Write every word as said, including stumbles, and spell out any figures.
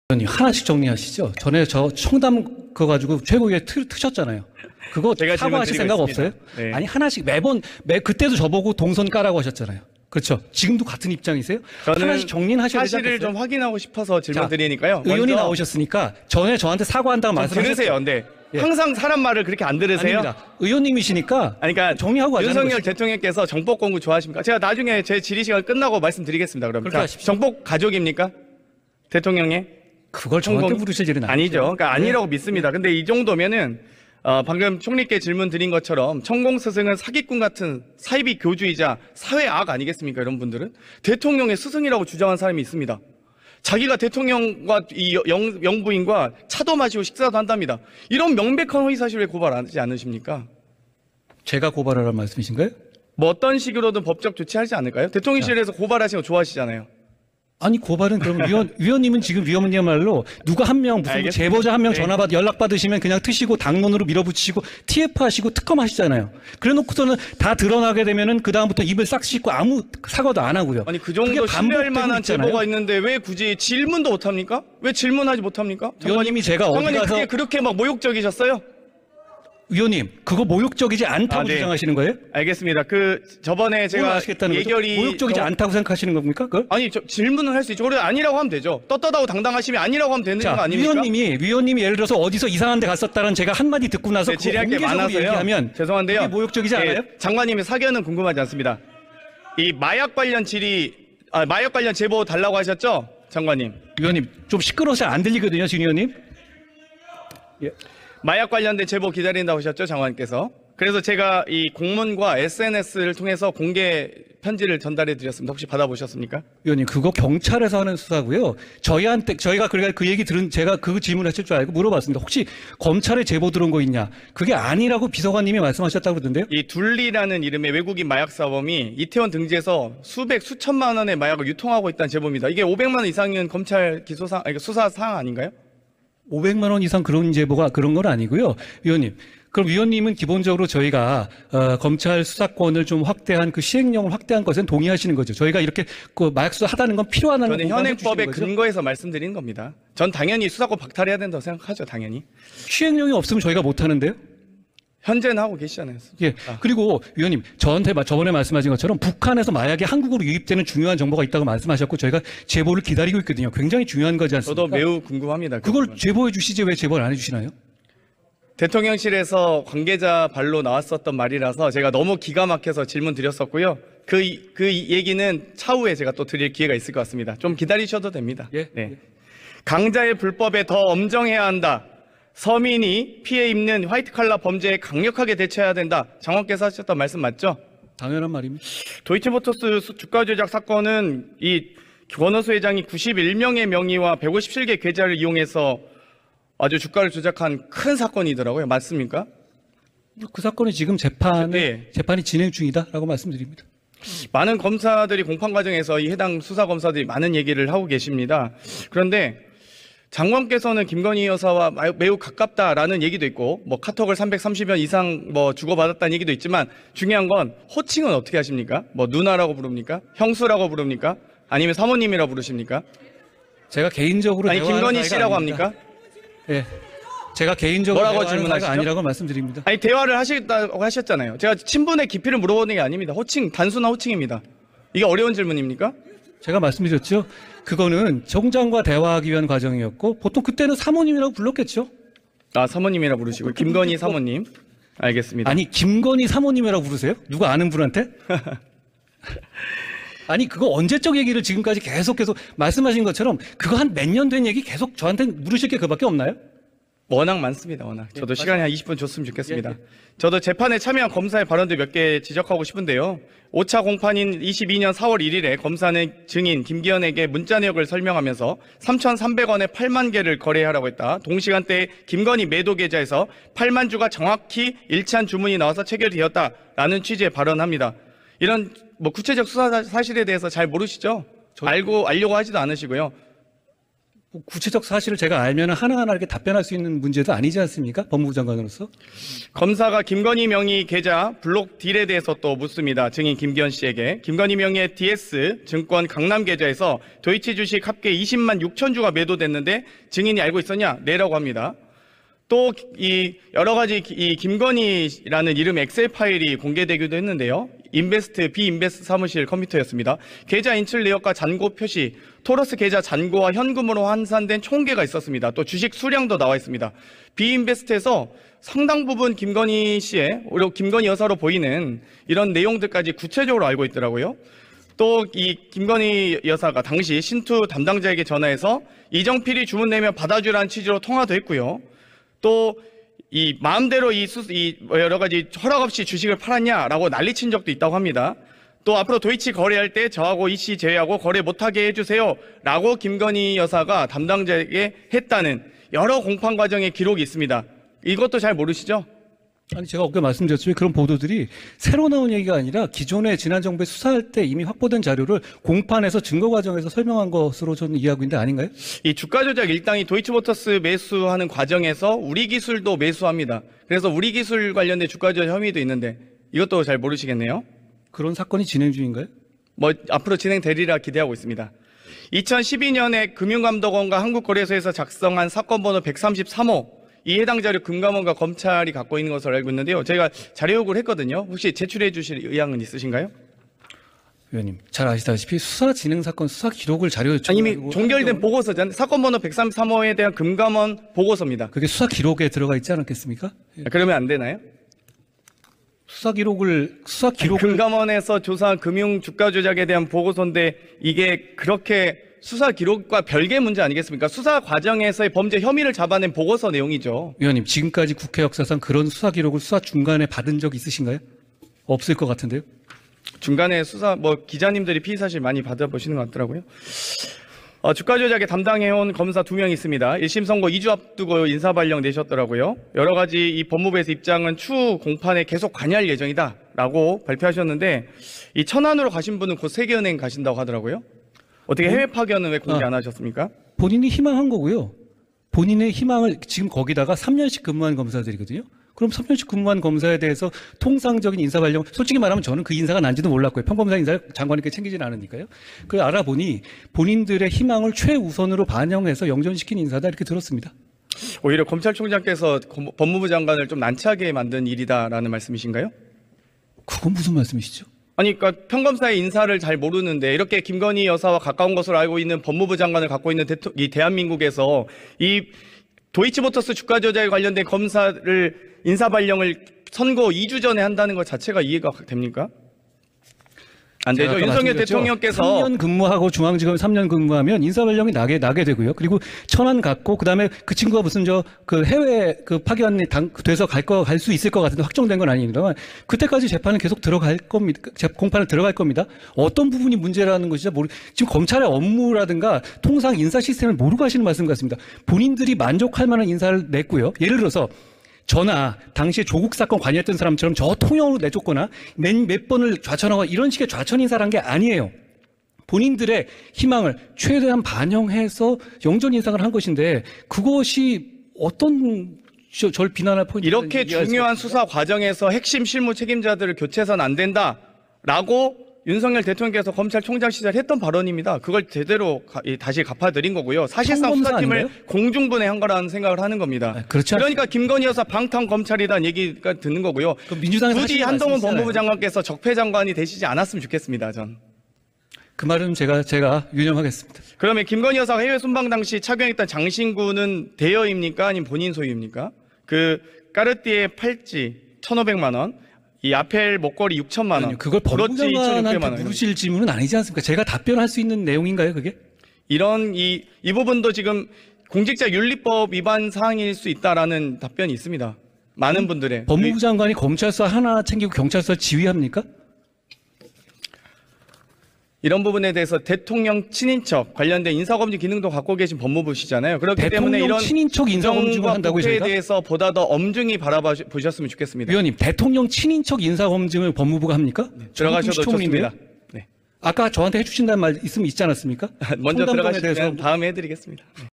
의원님 하나씩 정리하시죠. 전에 저 청담 그거 가지고 최고위에 트, 트셨잖아요. 그거 제가 사과하실 생각 있습니다. 없어요? 네. 아니 하나씩 매번 매 그때도 저보고 동선 까라고 하셨잖아요. 그렇죠. 지금도 같은 입장이세요? 저는 하나씩 정리는 하셔야 되지 사실을 않겠어요? 좀 확인하고 싶어서 질문 자, 드리니까요. 의원이 먼저 나오셨으니까 전에 저한테 사과한다고 좀 말씀하셨죠. 들으세요. 근데 예. 항상 사람 말을 그렇게 안 들으세요? 아닙니다. 의원님이시니까 아니, 그러니까 정리하고 가자는 윤석열 것이죠. 대통령께서 정복 공부 좋아하십니까? 제가 나중에 제 질의 시간 끝나고 말씀드리겠습니다. 그럼 그렇게 자, 하십시오. 정복 가족입니까? 대통령의? 그걸 저한테 청공- 물으실 일은 아니죠. 그러니까 아니라고 믿습니다. 근데 이 정도면은 어, 방금 총리께 질문 드린 것처럼 천공 스승은 사기꾼 같은 사이비 교주이자 사회 악 아니겠습니까? 이런 분들은 대통령의 스승이라고 주장한 사람이 있습니다. 자기가 대통령과 이 영, 영부인과 차도 마시고 식사도 한답니다. 이런 명백한 허위사실 왜 고발하지 않으십니까? 제가 고발하라는 말씀이신가요? 뭐 어떤 식으로든 법적 조치하지 않을까요? 대통령실에서 고발하시는 거 좋아하시잖아요. 아니 고발은 그럼 위원 위원님은 지금 위원님 말로 누가 한 명 무슨 뭐 알겠습니다. 제보자 한 명 네. 전화 받 연락 받으시면 그냥 트시고 당론으로 밀어붙이시고 티에프 하시고 특검 하시잖아요. 그래놓고서는 다 드러나게 되면은 그 다음부터 입을 싹 씻고 아무 사과도 안 하고요. 아니 그 그게 정도 신뢰할 반복되고 만한 있잖아요. 제보가 있는데 왜 굳이 질문도 못합니까? 왜 질문하지 못합니까? 위원님이 제가 어디 장관님 가서 그게 그렇게 막 모욕적이셨어요? 위원님 그거 모욕적이지 않다고 아, 네. 주장하시는 거예요? 알겠습니다. 그 저번에 뭘 제가 아시겠다는 예결이 거죠? 모욕적이지 저- 않다고 생각하시는 겁니까? 그걸? 아니 저, 질문을 할 수 있죠. 그래 아니라고 하면 되죠. 떳떳하고 당당하시면 아니라고 하면 되는 거 자, 아닙니까? 위원님이 위원님이 예를 들어서 어디서 이상한 데 갔었다는 제가 한마디 듣고 나서 네, 그거 질의할 게 공개적으로 많아서요. 얘기하면 죄송한데요. 그게 모욕적이지 예, 않아요? 장관님의 사견은 궁금하지 않습니다. 이 마약 관련 질의, 아, 마약 관련 제보 달라고 하셨죠, 장관님? 위원님 좀 시끄러워서 안 들리거든요, 진 의원님. 예. 마약 관련된 제보 기다린다고 하셨죠, 장관님께서? 그래서 제가 이 공문과 에스엔에스를 통해서 공개 편지를 전달해 드렸습니다. 혹시 받아보셨습니까? 위원님 그거 경찰에서 하는 수사고요. 저희한테 저희가 그러니까 그 얘기 들은 제가 그 질문하실 줄 알고 물어봤습니다. 혹시 검찰에 제보 들어온 거 있냐? 그게 아니라고 비서관님이 말씀하셨다고 그러던데요. 이 둘리라는 이름의 외국인 마약 사범이 이태원 등지에서 수백 수천만 원의 마약을 유통하고 있다는 제보입니다. 이게 오백만 원 이상은 검찰 기소상 아니 수사 사항 아닌가요? 오백만 원 이상 그런 제보가 그런 건 아니고요. 위원님. 그럼 위원님은 기본적으로 저희가 어, 검찰 수사권을 좀 확대한 그 시행령을 확대한 것은 동의하시는 거죠. 저희가 이렇게 그 마약 수사 하다는 건 필요하다는 저는 공감해 현행법의 주시는 거죠? 근거에서 말씀드리는 겁니다. 전 당연히 수사권 박탈해야 된다고 생각하죠, 당연히. 시행령이 없으면 저희가 못 하는데요. 현재는 하고 계시잖아요. 예. 그리고 위원님, 저한테 마- 저번에 말씀하신 것처럼 북한에서 마약이 한국으로 유입되는 중요한 정보가 있다고 말씀하셨고 저희가 제보를 기다리고 있거든요. 굉장히 중요한 거지 않습니까? 저도 매우 궁금합니다. 그 그걸 부분. 제보해 주시지 왜 제보를 안 해주시나요? 대통령실에서 관계자 발로 나왔었던 말이라서 제가 너무 기가 막혀서 질문 드렸었고요. 그, 이- 그 이- 얘기는 차후에 제가 또 드릴 기회가 있을 것 같습니다. 좀 기다리셔도 됩니다. 예. 네. 강자의 불법에 더 엄정해야 한다. 서민이 피해 입는 화이트 칼라 범죄에 강력하게 대처해야 된다. 장관께서 하셨던 말씀 맞죠? 당연한 말입니다. 도이치모터스 수- 주가 조작 사건은 이 권오수 회장이 구십일 명의 명의와 백오십칠 개 계좌를 이용해서 아주 주가를 조작한 큰 사건이더라고요. 맞습니까? 그 사건이 지금 재판에 네. 재판이 진행 중이다라고 말씀드립니다. 많은 검사들이 공판 과정에서 이 해당 수사 검사들이 많은 얘기를 하고 계십니다. 그런데 장관께서는 김건희 여사와 마- 매우 가깝다라는 얘기도 있고, 뭐 카톡을 삼백삼십 여 이상 뭐 주고받았다는 얘기도 있지만 중요한 건 호칭은 어떻게 하십니까? 뭐 누나라고 부릅니까? 형수라고 부릅니까? 아니면 사모님이라고 부르십니까? 제가 개인적으로 아니 대화하는 김건희 사이가 씨라고 아닙니다. 합니까? 예. 제가 개인적으로 뭐라고 대화하는 질문하시죠? 사이가 아니라고 말씀드립니다. 아니 대화를 하시겠다고 하셨잖아요. 제가 친분의 깊이를 물어보는 게 아닙니다. 호칭 단순한 호칭입니다. 이게 어려운 질문입니까? 제가 말씀드렸죠. 그거는 정장과 대화하기 위한 과정이었고 보통 그때는 사모님이라고 불렀겠죠. 아 사모님이라 부르시고 김건희 사모님. 알겠습니다. 아니 김건희 사모님이라고 부르세요? 누가 아는 분한테? 아니 그거 언제적 얘기를 지금까지 계속 계속 말씀하신 것처럼 그거 한 몇 년 된 얘기 계속 저한테 물으실 게 그밖에 없나요? 워낙 많습니다. 워낙. 저도 예, 시간이 한 이십 분 줬으면 좋겠습니다. 예, 예. 저도 재판에 참여한 검사의 발언들 몇 개 지적하고 싶은데요. 오 차 공판인 이십이 년 사월 일일에 검사는 증인 김기현에게 문자 내역을 설명하면서 삼천삼백 원에 팔만 개를 거래하라고 했다. 동시간대에 김건희 매도 계좌에서 팔만 주가 정확히 일치한 주문이 나와서 체결되었다라는 취지의 발언합니다. 이런 뭐 구체적 수사 사실에 대해서 잘 모르시죠? 알고 알려고 하지도 않으시고요. 뭐 구체적 사실을 제가 알면 하나하나 이렇게 답변할 수 있는 문제도 아니지 않습니까? 법무부 장관으로서. 검사가 김건희 명의 계좌 블록 딜에 대해서 또 묻습니다. 증인 김기현 씨에게. 김건희 명의의 디에스 증권 강남 계좌에서 도이치 주식 합계 이십만 육천 주가 매도됐는데 증인이 알고 있었냐? 네라고 합니다. 또 이 여러 가지 이 김건희라는 이름의 엑셀 파일이 공개되기도 했는데요. 인베스트 비인베스트 사무실 컴퓨터였습니다. 계좌 인출 내역과 잔고 표시, 토러스 계좌 잔고와 현금으로 환산된 총계가 있었습니다. 또 주식 수량도 나와 있습니다. 비인베스트에서 상당 부분 김건희 씨의, 오히려 김건희 여사로 보이는 이런 내용들까지 구체적으로 알고 있더라고요. 또 이 김건희 여사가 당시 신투 담당자에게 전화해서 이정필이 주문 내면 받아주라는 취지로 통화도 했고요. 또 이 마음대로 이, 수, 이 여러 가지 허락 없이 주식을 팔았냐라고 난리친 적도 있다고 합니다. 또 앞으로 도이치 거래할 때 저하고 이 씨 제외하고 거래 못하게 해주세요라고 김건희 여사가 담당자에게 했다는 여러 공판 과정의 기록이 있습니다. 이것도 잘 모르시죠? 아니 제가 아까 말씀드렸지만 그런 보도들이 새로 나온 얘기가 아니라 기존에 지난 정부에 수사할 때 이미 확보된 자료를 공판에서 증거 과정에서 설명한 것으로 저는 이해하고 있는데 아닌가요? 이 주가 조작 일당이 도이치모터스 매수하는 과정에서 우리 기술도 매수합니다. 그래서 우리 기술 관련된 주가 조작 혐의도 있는데 이것도 잘 모르시겠네요. 그런 사건이 진행 중인가요? 뭐 앞으로 진행되리라 기대하고 있습니다. 이천십이 년에 금융감독원과 한국거래소에서 작성한 사건 번호 백삼십삼 호, 이 해당 자료 금감원과 검찰이 갖고 있는 것으로 알고 있는데요. 저희가 자료 요구를 했거든요. 혹시 제출해 주실 의향은 있으신가요? 의원님 잘 아시다시피 수사 진행 사건 수사 기록을 자료 아니, 이미 종결된 보고서잖아요. 사건 번호 백삼십삼 호에 대한 금감원 보고서입니다. 그게 수사 기록에 들어가 있지 않았겠습니까? 그러면 안 되나요? 수사 기록을 수사 기록을 금감원에서 조사한 금융 주가 조작에 대한 보고서인데 이게 그렇게 수사 기록과 별개의 문제 아니겠습니까? 수사 과정에서의 범죄 혐의를 잡아낸 보고서 내용이죠. 의원님 지금까지 국회 역사상 그런 수사 기록을 수사 중간에 받은 적 있으신가요? 없을 것 같은데요. 중간에 수사 뭐 기자님들이 피의 사실 많이 받아보시는 것 같더라고요. 어, 주가 조작에 담당해온 검사 두 명 있습니다. 일 심 선고 이 주 앞두고 인사 발령 내셨더라고요. 여러 가지 이 법무부에서 입장은 추후 공판에 계속 관여할 예정이다라고 발표하셨는데 이 천안으로 가신 분은 곧 세계은행 가신다고 하더라고요. 어떻게 해외 파견은 왜 공개 안 하셨습니까? 본인이 희망한 거고요. 본인의 희망을 지금 거기다가 삼 년씩 근무한 검사들이거든요. 그럼 삼 년씩 근무한 검사에 대해서 통상적인 인사 발령, 솔직히 말하면 저는 그 인사가 난지도 몰랐고요. 평검사 인사를 장관님께 챙기지는 않으니까요. 그걸 알아보니 본인들의 희망을 최우선으로 반영해서 영전시킨 인사다 이렇게 들었습니다. 오히려 검찰총장께서 검- 법무부 장관을 좀 난처하게 만든 일이다라는 말씀이신가요? 그건 무슨 말씀이시죠? 아니, 그러니까 평검사의 인사를 잘 모르는데 이렇게 김건희 여사와 가까운 것으로 알고 있는 법무부 장관을 갖고 있는 대토, 이 대한민국에서 이 도이치모터스 주가 조작에 관련된 검사를 인사 발령을 선고 이 주 전에 한다는 것 자체가 이해가 됩니까? 안 되죠. 제가 아까 윤석열 말씀드렸죠? 대통령께서 삼 년 근무하고 중앙지검 삼 년 근무하면 인사 발령이 나게 나게 되고요. 그리고 천안 갔고 그다음에 그 친구가 무슨 저 그 해외 그 파견이 당 돼서 갈 거 갈 수 있을 것 같은데 확정된 건 아닙니다만 그때까지 재판은 계속 들어갈 겁니다. 재- 공판을 들어갈 겁니다. 어떤 부분이 문제라는 것이 모르. 지금 검찰의 업무라든가 통상 인사 시스템을 모르고 하시는 말씀 같습니다. 본인들이 만족할 만한 인사를 냈고요. 예를 들어서 저나 당시에 조국 사건 관여했던 사람처럼 저 통영으로 내쫓거나 몇, 몇 번을 좌천하고 이런 식의 좌천 인사라는 게 아니에요. 본인들의 희망을 최대한 반영해서 영전 인상을 한 것인데 그것이 어떤 저, 절 비난할 포인트 이렇게 중요한 수사 과정에서 핵심 실무 책임자들을 교체해서는 안 된다라고 윤석열 대통령께서 검찰총장 시절 했던 발언입니다. 그걸 제대로 가- 이, 다시 갚아드린 거고요. 사실상 평검사 수사팀을 아닌가요? 공중분해한 거라는 생각을 하는 겁니다. 아, 그렇지 그러니까 김건희 여사 방탄 검찰이라는 얘기가 듣는 거고요. 그럼 민주당에서 굳이 하시는 한동훈 말씀이시잖아요. 법무부 장관께서 적폐 장관이 되시지 않았으면 좋겠습니다. 전. 그 말은 제가 제가 유념하겠습니다. 그러면 김건희 여사가 해외 순방 당시 착용했던 장신구는 대여입니까? 아니면 본인 소유입니까? 그 까르띠에 팔찌 천오백만 원, 이 아펠 목걸이 육천만 원, 아니요, 그걸 법무부 브로치 이천육백만 장관한테 원. 물으실 질문은 아니지 않습니까? 제가 답변할 수 있는 내용인가요, 그게? 이런 이, 이 부분도 지금 공직자 윤리법 위반 사항일 수 있다라는 답변이 있습니다. 많은 분들의. 법무부 장관이 검찰서 하나 챙기고 경찰서 지휘합니까? 이런 부분에 대해서 대통령 친인척 관련된 인사검증 기능도 갖고 계신 법무부시잖아요. 그렇기 때문에 대통령 이런 친인척 인사검증을 정부와 한다고요, 국회에 저희가? 대해서 보다 더 엄중히 바라보셨으면 좋겠습니다. 위원님, 대통령 친인척 인사검증을 법무부가 합니까? 들어가셔도 정치청문인데요? 좋습니다. 네. 아까 저한테 해주신다는 말 있으면 있지 않았습니까? 먼저 청담동에 들어가시면 다음에 해드리겠습니다.